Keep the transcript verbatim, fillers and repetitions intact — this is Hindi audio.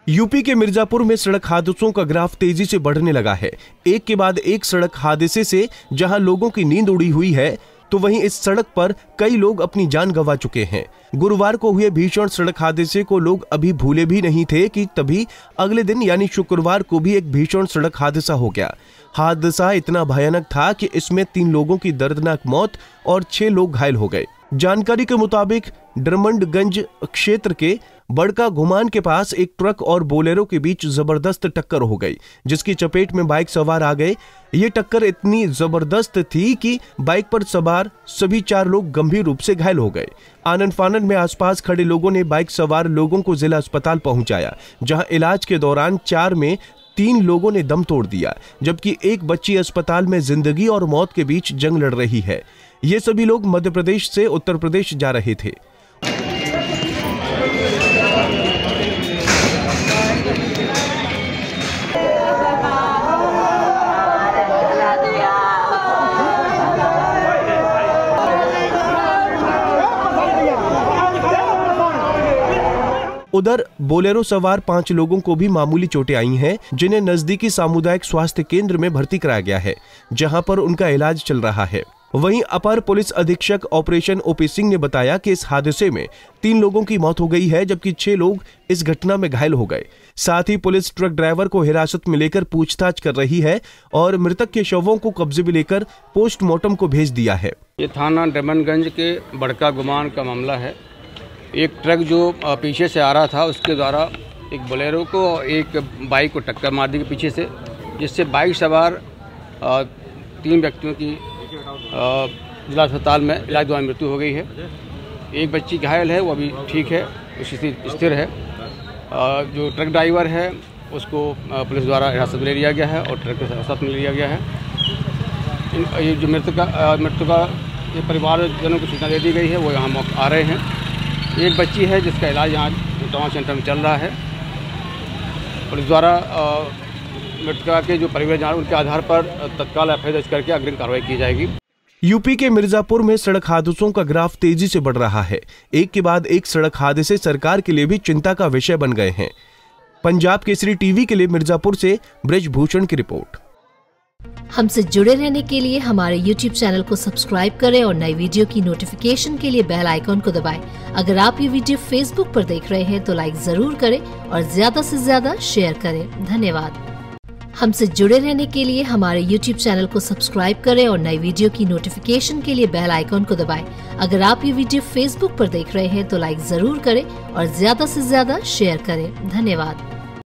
यूपी के मिर्जापुर में सड़क हादसों का ग्राफ तेजी से बढ़ने लगा है। एक के बाद एक सड़क हादसे से जहां लोगों की नींद उड़ी हुई है, तो वहीं इस सड़क पर कई लोग अपनी जान गंवा चुके हैं। गुरुवार को हुए भीषण सड़क हादसे को लोग अभी भूले भी नहीं थे कि तभी अगले दिन यानी शुक्रवार को भी एक भीषण सड़क हादसा हो गया। हादसा इतना भयानक था कि इसमें तीन लोगों की दर्दनाक मौत और छह लोग घायल हो गए। जानकारी के मुताबिक ड्रमंडगंज क्षेत्र के बड़का घुमान के पास एक ट्रक और बोलेरो के बीच जबरदस्त टक्कर हो गई, जिसकी चपेट में बाइक सवार आ गए। ये टक्कर इतनी जबरदस्त थी कि बाइक पर सवार सभी चार लोग गंभीर रूप से घायल हो गए। आनन फानन में आसपास खड़े लोगों ने बाइक सवार लोगों को जिला अस्पताल पहुंचाया, जहां इलाज के दौरान चार में तीन लोगों ने दम तोड़ दिया, जबकि एक बच्ची अस्पताल में जिंदगी और मौत के बीच जंग लड़ रही है। ये सभी लोग मध्य प्रदेश से उत्तर प्रदेश जा रहे थे। उधर बोलेरो सवार पांच लोगों को भी मामूली चोटें आई हैं, जिन्हें नजदीकी सामुदायिक स्वास्थ्य केंद्र में भर्ती कराया गया है, जहां पर उनका इलाज चल रहा है। वहीं अपर पुलिस अधीक्षक ऑपरेशन ओपी सिंह ने बताया कि इस हादसे में तीन लोगों की मौत हो गई है, जबकि छह लोग इस घटना में घायल हो गए। साथ ही पुलिस ट्रक ड्राइवर को हिरासत में लेकर पूछताछ कर रही है और मृतक के शवों को कब्जे में लेकर पोस्टमार्टम को भेज दिया है। ये थाना ड्रमंडगंज के बड़का गुमान का मामला है। एक ट्रक जो पीछे से आ रहा था, उसके द्वारा एक बोलेरो को एक बाइक को टक्कर मार दी पीछे से, जिससे बाइक सवार तीन व्यक्तियों की जिला अस्पताल में इलाज दौरान मृत्यु हो गई है। एक बच्ची घायल है, वो अभी ठीक है, उसकी स्थिति स्थिर है। जो ट्रक ड्राइवर है उसको पुलिस द्वारा हिरासत में ले लिया गया है और ट्रक के हिरासत में ले लिया गया है। ये जो मृतका मृतका ये परिवारजनों को सूचना दे दी गई है, वो यहाँ आ रहे हैं। एक बच्ची है जिसका इलाज यहाँ ट्रॉमा सेंटर में चल रहा है। पुलिस द्वारा मृतका के जो परिवार उनके आधार पर तत्काल एफ आई आर दर्ज करके अग्रिम कार्रवाई की जाएगी। यूपी के मिर्जापुर में सड़क हादसों का ग्राफ तेजी से बढ़ रहा है। एक के बाद एक सड़क हादसे सरकार के लिए भी चिंता का विषय बन गए हैं। पंजाब केसरी टीवी के लिए मिर्जापुर से ब्रजभूषण की रिपोर्ट। हमसे जुड़े रहने के लिए हमारे यूट्यूब चैनल को सब्सक्राइब करें और नई वीडियो की नोटिफिकेशन के लिए बेल आइकॉन को दबाएं। अगर आप ये वीडियो फेसबुक पर देख रहे हैं तो लाइक जरूर करें और ज्यादा से ज्यादा शेयर करें। धन्यवाद। हमसे जुड़े रहने के लिए हमारे यूट्यूब चैनल को सब्सक्राइब करें और नई वीडियो की नोटिफिकेशन के लिए बेल आइकॉन को दबाएं। अगर आप ये वीडियो फेसबुक पर देख रहे हैं तो लाइक जरूर करें और ज्यादा से ज्यादा शेयर करें। धन्यवाद।